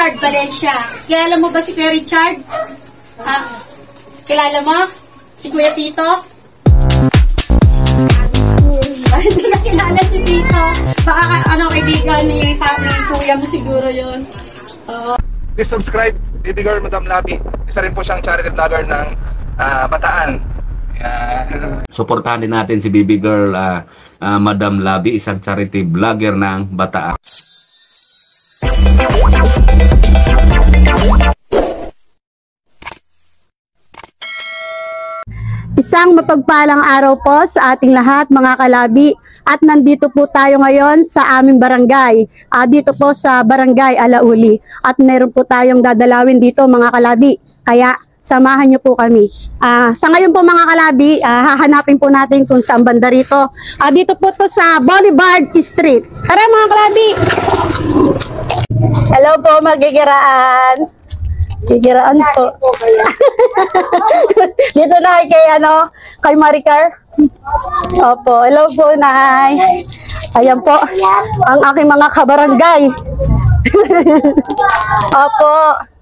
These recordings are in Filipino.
Richard Valencia. Kilala mo ba si Kuya Richard? Kilala mo? Si Kuya Tito? Hindi na kilala si Tito. Baka kaibigan ni Kuya mo siguro yun. Please subscribe, Baby Girl Madam Labi. Isa rin po siyang charity vlogger ng Bataan. Suportahan din natin si Baby Girl Madam Labi, isang charity vlogger ng Bataan. Isang mapagpalang araw po sa ating lahat mga kalabi, at nandito po tayo ngayon sa aming barangay, dito po sa Barangay Alauli, at meron po tayong dadalawin dito mga kalabi, kaya samahan niyo po kami. Sa ngayon po mga kalabi, hahanapin po natin kung saan banda rito. Dito po to sa Boulevard Street. Tara mga kalabi! Hello po magigiraan. Gigiraan po. Dito na kay Maricar. Opo, hello po Nay. Ayan po ang aking mga kabarangay. Opo.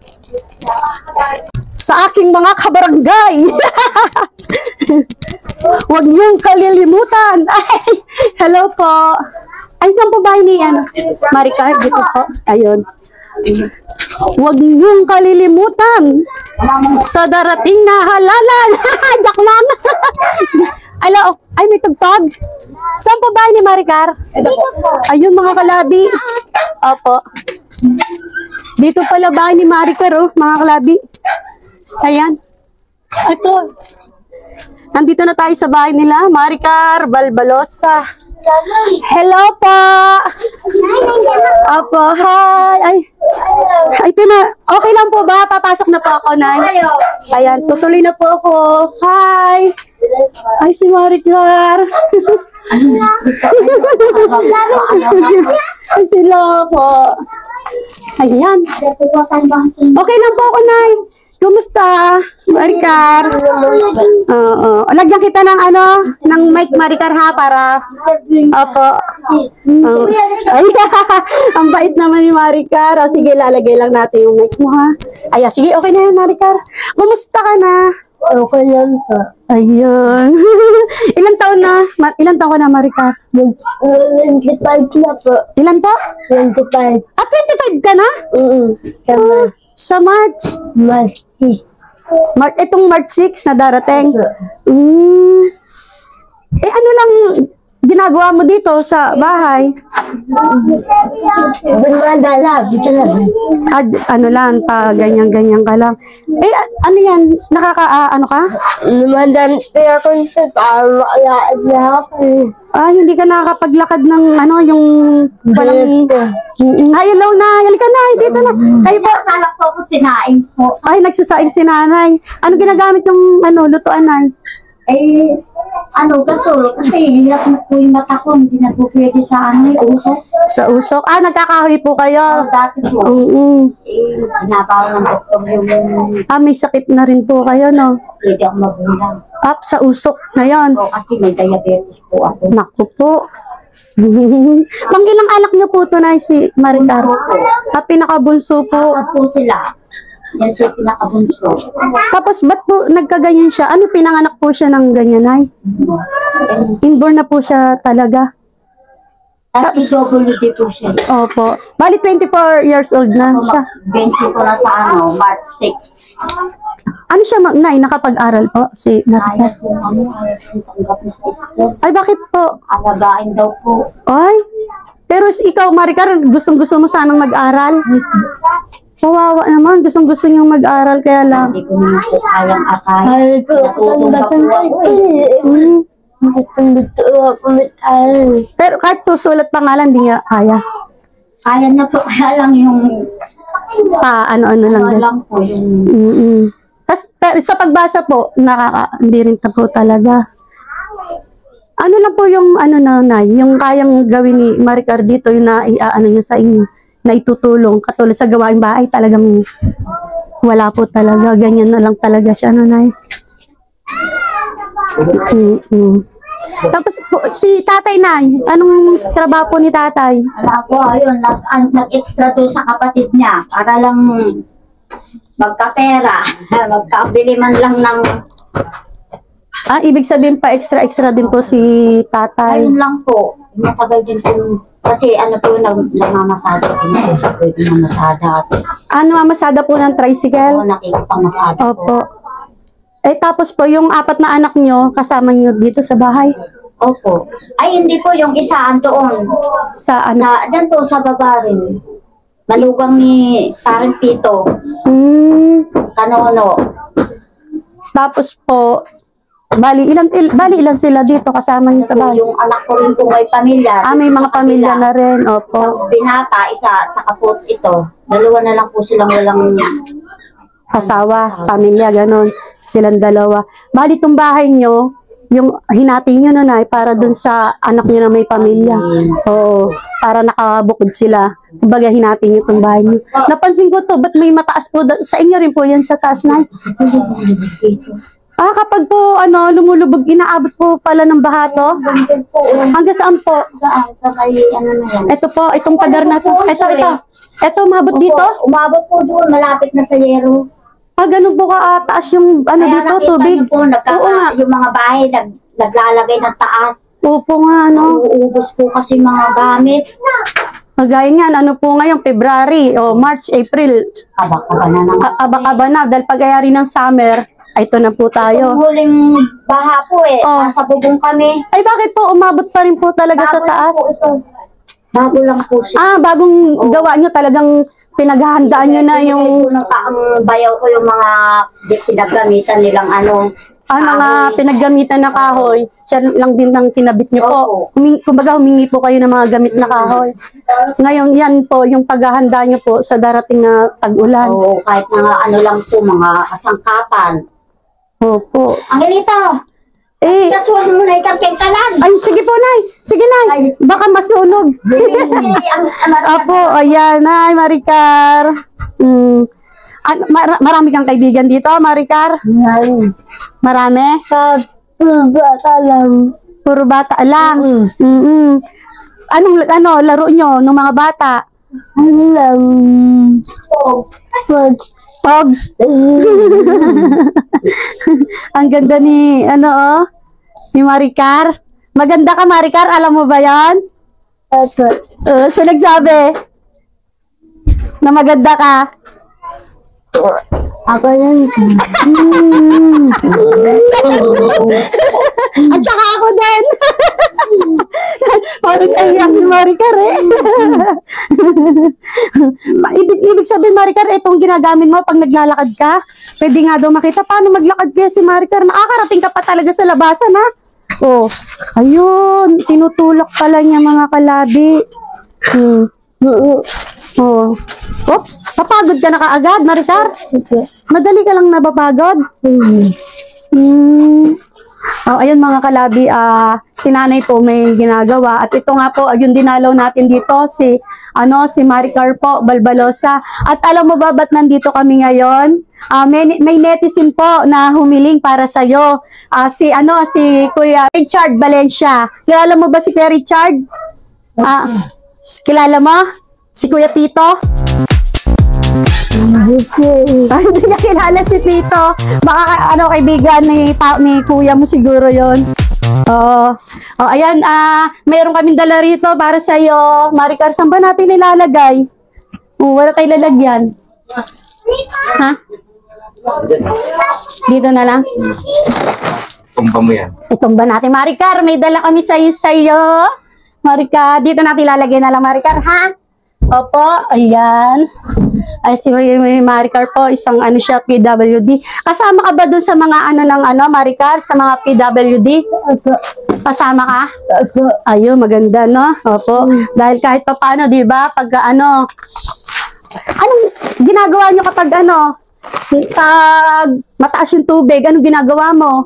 Sa aking mga kabarangay. Huwag niyong kalilimutan. Ay, hello po. Ay, saan po ba ni Maricar? Dito po. Ayun. Huwag niyong kalilimutan sa darating na halalan. Jak lang. Alo, ay may tugtog. Saan po ba ni Maricar? Ayun mga kalabi. Opo. Dito pala ba ni Maricar, mga kalabi? Ayan. Ito. Nandito na tayo sa bahay nila, Maricar Balbalosa. Hello po. Opo, hi. Ay, ito na. Okay lang po ba? Papasok na po ako, Nay. Ayan, tutuloy na po ako. Hi. Ay, si Maricar. Ay, sila po. Ayan. Okay lang po ako, Nay. Kumusta, Maricar? Oo. Lagyan kita ng ng mic, Maricar, ha, para... Opo. Ay, ang bait naman ni Maricar. Sige, lalagay lang natin yung mic mo, ha. Ay, sige, okay na yan, Maricar. Kumusta ka na? Okay yan po. Ayun. Ilang taon na? Ilang taon ka na, Maricar? 25 na po. Ilan po? 25. 25 ka na? Sa March? March. Itong March 6 na darating? Ano lang ginagawa mo dito sa bahay? Ano lang, ganyan-ganyan ka lang. Ano yan? Ano ka? Hindi ka nakakapaglakad ng yung walang... Ay, hello na. Halika na. Dito na. Kayo po. Nagsasalak po ako sinaing po. Ay, nagsasaing si nanay. Ano ginagamit yung lutuan, Nay? Gasol. Kasi hirap na po yung mata ko. Hindi na po pwede sa usok. Sa usok? Nagkakahoy po kayo? Dati po. Binabaw ng doktor yung... May sakit na rin po kayo, no? Pwede ako mabulang. Sa usok na yon. Kasi may diabetes po ako. Naku po. Pang ilang anak niyo po to, Nay, si Maricar? Pinakabunso po. Po sila. Yan po pinakabunso. Tapos, ba't po nagkaganyan siya? Ano, pinanganak po siya ng ganyan, Nay? Inborn na po siya talaga. Tapos, double po siya. Opo. Bali, 24 years old na siya. 20 po na sa March 6. Ano siya, Nay? Nakapag-aral po si Maricar? Ayaw po kami. Ayaw po tanggap sa school. Ay, bakit po? Alagain daw po. Ay, pero ikaw, Maricar, gustong-gusto mo sanang mag-aral? Kawawa naman, gustong-gusto niyong mag-aral, kaya lang. Hindi ko naman po kayang akay. Natutong pa po ako Pero kahit po sulat pangalan, di niya kaya. Kaya na po, kaya lang yung... Ano-ano lang. lang po yung... Pero sa pagbasa po, hindi rin po talaga. Ano lang po yung, Nay, yung kayang gawin ni Maricar dito, yung niya sa inyo, na itutulong, katulad sa gawaing bahay, talagang wala po talaga. Ganyan na lang talaga siya, Nay. Tapos po, si tatay na, anong trabaho po ni tatay? Wala po, ayun, nag-extra to sa kapatid niya para lang magkapera. Magkabili man lang ng... Ibig sabihin pa extra din po si tatay. Ayun lang po. Matagal din po. Kasi ano po, namamasada po na siya po yung mamasada. Mamasada po ng tricycle? Oo, nakikipangmasada po. Opo. Tapos po, yung 4 na anak nyo, kasama nyo dito sa bahay? Opo. Ay, hindi po yung isa doon. Sa ano? Dyan po, sa baba rin. Malugang ni Parang Pito. Kanono. Tapos po, bali ilan sila dito kasama niyo sa bahay? Yung anak ko rin po may pamilya. May mga pamilya na rin, opo. Isang binata, isa, saka po ito. Dalawa na lang po silang walang... Asawa, pamilya, ganon. Silang dalawa. Bali itong bahay nyo, yung hinati nyo nun ay para dun sa anak nyo na may pamilya. Oo, para nakabukod sila. Kumbaga hinati nyo itong bahay nyo. Napansin ko to, ba't may mataas po? Sa inyo rin po yan sa taas na. Kapag po, lumulubog, inaabot po pala ng baha to? Hanggang saan po? Ito po, itong pader na to. Ito, umabot dito? Umabot po doon, malapit na sa Yero. Ganun po taas yung dito, tubig? Po, yung mga bahay, naglalagay ng taas. Opo nga, Uuubos po kasi mga gamit. Magaya nga, po ngayon, February, March, April. Abak-aba na naman. Abak-aba na, dahil pag-ayari ng summer, ito na po tayo. Yung huling baha po nasa bubong kami. Ay, bakit po umabot pa rin po talaga sa taas? Bago lang po siya. Bagong gawa nyo, talagang pinaghahandaan nyo na yung... Ang bayaw ko yung mga pinaggamitan nilang mga pinaggamitan na kahoy, siya lang din ang kinabit nyo po. Kumbaga humingi po kayo ng mga gamit na kahoy. Ngayon, yan po, yung paghahanda nyo po sa darating na tag-ulan. Oo, kahit mga lang po, mga kasangkapan. Opo. Angelito! Kasuhan mo na itang kengkalan. Ay, sige po, Nay. Sige, Nay. Baka masunog. Apo, ayan, Nay, Maricar. Marami kang kaibigan dito, Maricar? Marami? Puro bata lang. Puro bata lang? Anong laro nyo nung mga bata? Pogs. Ang ganda ni, ni Maricar. Maganda ka, Maricar. Alam mo ba yan? Siya nagsabi na maganda ka. Ako yan. At saka ako din. Parang kaya si Maricar Ibig sabihin, Maricar, itong ginagamit mo pag naglalakad ka, pwede nga daw makita paano maglakad kaya si Maricar. Nakakarating ka pa talaga sa labasan, ha? Ayun, tinutulak pala niya mga kalabi. Oops, papagod ka na kaagad, Maricar? Madali ka lang nabapagod? Ayun mga kalabi, si nanay po may ginagawa. At ito nga po, yung dinalaw natin dito, si Maricar po, Balbalosa. At alam mo ba ba't nandito kami ngayon? May netizen po na humiling para sa'yo. Si Kuya Richard Valencia. Kilala mo ba si Kuya Richard? Kilala mo? Si Kuya Pito? Hindi niya kilala si Pito. Baka kaibigan ni Kuya mo siguro yon. Ayan, mayroon kaming dala rito para sa iyo. Maricar, saan ba natin ilalagay? Wala tayong lalagyan. Ha? Dito na lang? Tumba mo yan. Itumba natin. Maricar, may dala kami sa iyo. Maricar, dito natin ilalagay na lang, Maricar, ha? Opo, ayan. Ay, si Maricar po, isang siya, PWD. Kasama ka ba dun sa mga Maricar, sa mga PWD? Opo. Kasama ka? Opo. Ayun, maganda, no? Opo. Dahil kahit pa paano, di ba, pagka anong ginagawa nyo kapag pag mataas yung tubig, anong ginagawa mo?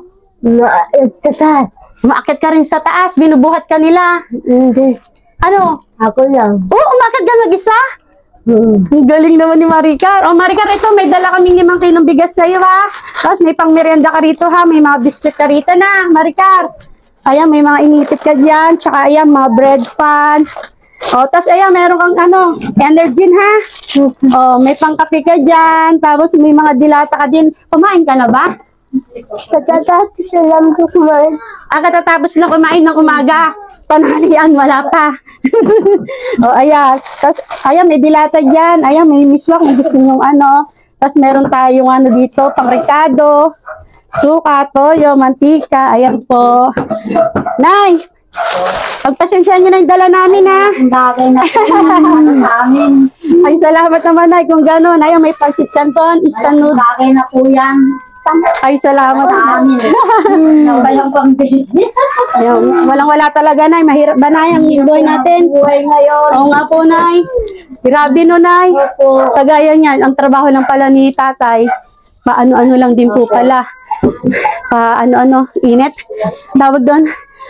Umaakit ka rin sa taas, binubuhat ka nila. Hindi. Ako lang. Umaakit ka mag-isa? Ang galing naman ni Maricar. Maricar, ito, may dala kaming 5 kilong bigas sa'yo, ha? Tapos may pang merienda ka rito, ha? May mga biscuit ka rito na, Maricar. Ayan, may mga inipit ka dyan. Tsaka ayan, mga bread pan. O, tas ayan, meron kang energy ha. O, may pangkape ka dyan. Tapos may mga dilata ka din. Kumain ka na ba? Katatapos lang ko kumain. Katatapos lang kumain ng umaga. Panalian, wala pa. O, ayan. Tapos, ayan, may dilata dyan. Ayan, may miswa kung gusto nyo Tapos, meron tayong dito, pang Ricardo. Suka, toyo, mantika. Ayan po. Nay! Pagpasensya nyo na yung dala namin, ha? Ang bagay na po sa amin. Ay, salamat naman, Nay. Kung gano'n, ayan, may pansit canton, instant Ang noodles. bagay na po yan. Ay, salamat. Sa amin. Walang pambili. Ayun, walang-wala talaga, Nay. Mahirap ba, Nay, ang buhay natin? Buhay ngayon. Oo nga po, Nay. Grabe no, Nay. Kagaya niyan, ang trabaho lang pala ni Tatay, paano-ano lang din po pala. Paano-ano, init. Tawag doon.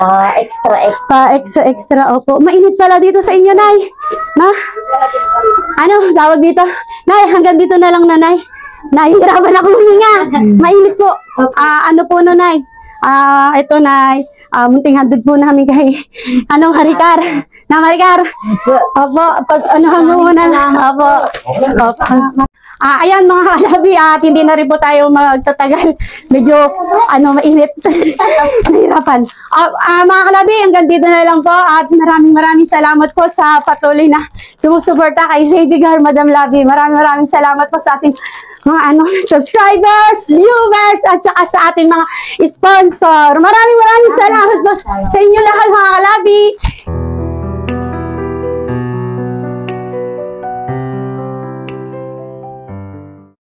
Extra, opo. Mainit pala dito sa inyo, Nay. Tawag dito. Nay, hanggang dito na lang, Nanay. Nahihirapan ako huminga. Mainit po. Ano po no, Nay? Ito, Nay. Munting handog po namin kay Harikar. Harikar. Opo, pag muna. Opo. Ayan mga kalabi, hindi na rin po tayo magtatagal. Medyo, mainit. Nahirapan. Mga kalabi, hanggang dito na lang po. At maraming salamat po sa patuloy na sumusuporta kay Lady Gar, Madam Labi. Maraming salamat po sa ating mga subscribers, viewers, at saka sa ating mga sponsor. Maraming salamat po sa inyo lahat mga kalabi.